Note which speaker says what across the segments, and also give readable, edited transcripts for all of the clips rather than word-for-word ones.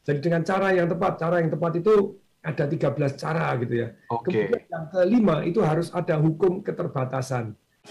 Speaker 1: Jadi dengan cara yang tepat itu ada 13 cara gitu ya.
Speaker 2: Oke.
Speaker 1: Kemudian yang kelima itu harus ada hukum keterbatasan.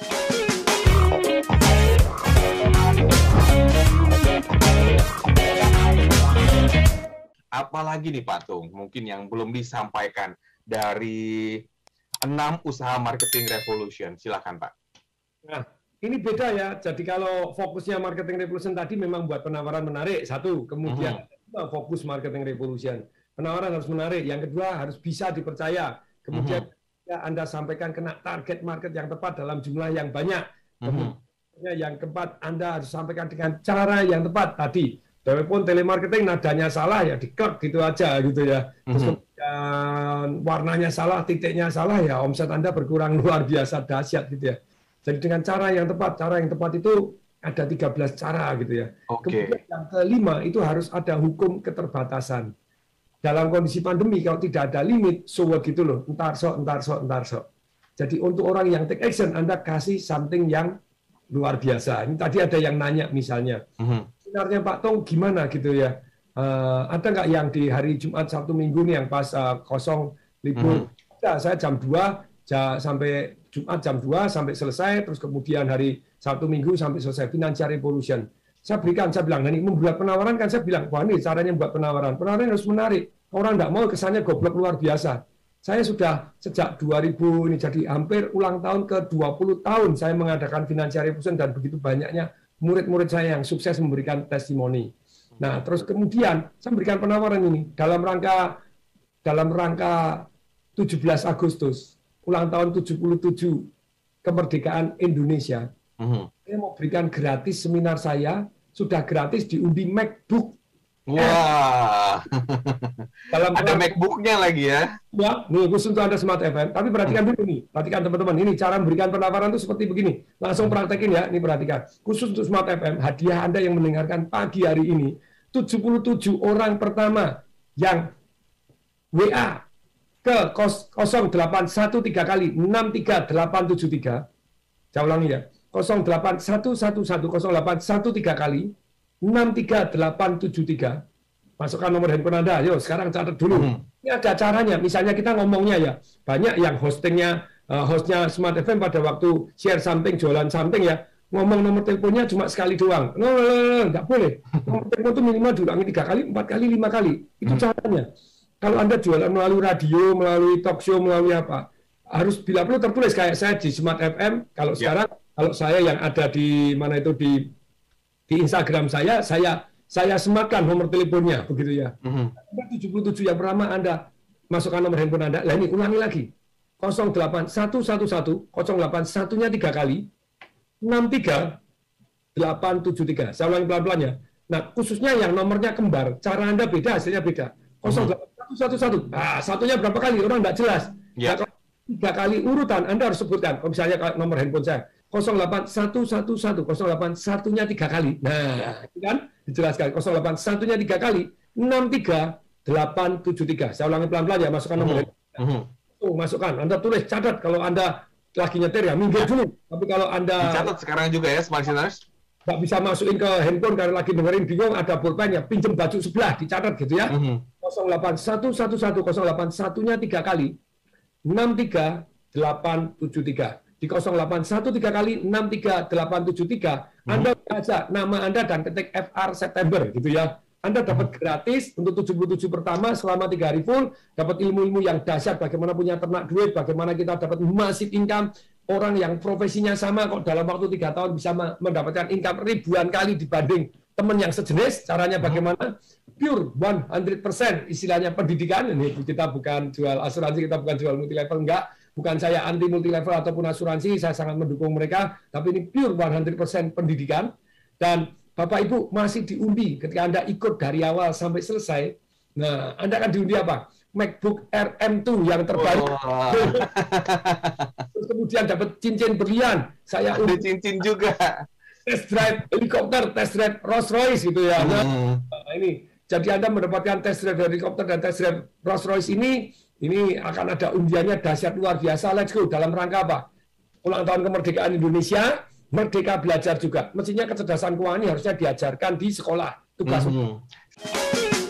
Speaker 2: Apalagi nih Pak Tung, mungkin yang belum disampaikan dari 6 usaha marketing revolution. Silakan Pak.
Speaker 1: Nah, ini beda ya. Jadi kalau fokusnya marketing revolution tadi memang buat penawaran menarik, satu. Kemudian fokus marketing revolution. Penawaran harus menarik. Yang kedua harus bisa dipercaya. Kemudian Anda sampaikan kena target market yang tepat dalam jumlah yang banyak. Kemudian yang keempat, Anda harus sampaikan dengan cara yang tepat tadi. Telepon telemarketing nadanya salah ya diklek gitu aja gitu ya. Terus kemudian warnanya salah, titiknya salah ya omset Anda berkurang luar biasa dahsyat gitu ya. Jadi dengan cara yang tepat itu ada 13 cara gitu ya. Kemudian yang kelima itu harus ada hukum keterbatasan. Dalam kondisi pandemi kalau tidak ada limit, so gitu loh, entar sok. Jadi untuk orang yang take action, Anda kasih something yang luar biasa. Ini tadi ada yang nanya misalnya, sebenarnya Pak Tong gimana gitu ya? Ada nggak yang di hari Jumat, Sabtu, Minggu nih yang pas kosong libur? Saya jam 2 sampai Jumat jam 2 sampai selesai, terus kemudian hari Sabtu Minggu sampai selesai Financial Revolution. Saya bilang, ini membuat penawaran kan saya bilang, wah ini caranya membuat penawaran. Penawaran harus menarik. Orang nggak mau kesannya goblok luar biasa. Saya sudah sejak 2000 ini jadi hampir ulang tahun ke 20 tahun saya mengadakan Financial Revolution dan begitu banyaknya murid-murid saya yang sukses memberikan testimoni. Nah, terus kemudian saya memberikan penawaran ini dalam rangka 17 Agustus, ulang tahun 77 kemerdekaan Indonesia. Saya mau berikan gratis seminar saya, sudah gratis diundi MacBook.
Speaker 2: Wah, ada MacBook-nya lagi ya?
Speaker 1: Ya, nih khusus untuk Anda Smart FM. Tapi perhatikan dulu nih, perhatikan teman-teman. Ini cara memberikan penawaran itu seperti begini. Langsung praktekin ya, ini perhatikan. Khusus untuk Smart FM, hadiah Anda yang mendengarkan pagi hari ini, 77 orang pertama yang WA ke 0813 kali 63873. Saya ulangi ya, 0811108113 kali 63873. Masukkan nomor handphone Anda. Yuk, sekarang catat dulu. Ini ada caranya. Misalnya kita ngomongnya ya, banyak yang hostnya Smart FM pada waktu share something, jualan something ya, ngomong nomor teleponnya cuma sekali doang. Nggak boleh. Nomor telepon itu minimal diulangi 3 kali, 4 kali, 5 kali. Itu caranya. Kalau Anda jualan melalui radio, melalui talk show, melalui apa, harus bila perlu tertulis kayak saya di Smart FM. Kalau sekarang, kalau saya yang ada di mana itu di Instagram saya sematkan nomor teleponnya begitu ya. 77 yang pertama Anda masukkan nomor handphone Anda. Lah ini ulangi lagi. 08111 081-nya 3 kali 63873. Saya ulangi pelan-pelan ya. Nah, khususnya yang nomornya kembar, cara Anda beda, hasilnya beda. 08111. Nah, satunya berapa kali? Orang enggak jelas. Nah, kalau 3 kali urutan Anda harus sebutkan. Kalau misalnya nomor handphone saya 08111 081-nya 3 kali. Nah, itu kan dijelaskan 081-nya 3 kali 63873. Saya ulangi pelan-pelan ya, masukkan nomor. Masukkan. Anda tulis, catat kalau Anda lagi nyetir ya, minggir dulu. Tapi kalau Anda
Speaker 2: dicatat sekarang juga ya, Smart Listeners.
Speaker 1: Nggak bisa masukin ke handphone karena lagi dengerin bingung, ada pulpen ya, pinjem baju sebelah, dicatat gitu ya. 08111 081-nya 3 kali 63873. Di 081 3 kali 63873, Anda baca nama Anda dan ketik FR September gitu ya. Anda dapat gratis untuk 77 pertama selama 3 hari full, dapat ilmu-ilmu yang dahsyat bagaimana punya ternak duit, bagaimana kita dapat massive income, orang yang profesinya sama kok dalam waktu 3 tahun bisa mendapatkan income ribuan kali dibanding teman yang sejenis. Caranya bagaimana? Pure 100% istilahnya pendidikan. Ini kita bukan jual asuransi, kita bukan jual multi level, enggak. Bukan saya anti multi level ataupun asuransi, saya sangat mendukung mereka, tapi ini pure 100% pendidikan. Dan Bapak Ibu masih diundi ketika Anda ikut dari awal sampai selesai. Nah, Anda akan diundi apa? MacBook Air M2 yang terbaru. Terus kemudian dapat cincin berlian. Saya
Speaker 2: undi cincin juga.
Speaker 1: Test drive helikopter, test drive Rolls Royce gitu ya. Nah, ini jadi Anda mendapatkan test drive helikopter dan test drive Rolls Royce ini akan ada undiannya dahsyat luar biasa. Let's go. Dalam rangka apa? Ulang tahun kemerdekaan Indonesia, merdeka belajar juga. Mestinya kecerdasan keuangan ini harusnya diajarkan di sekolah. Tugas.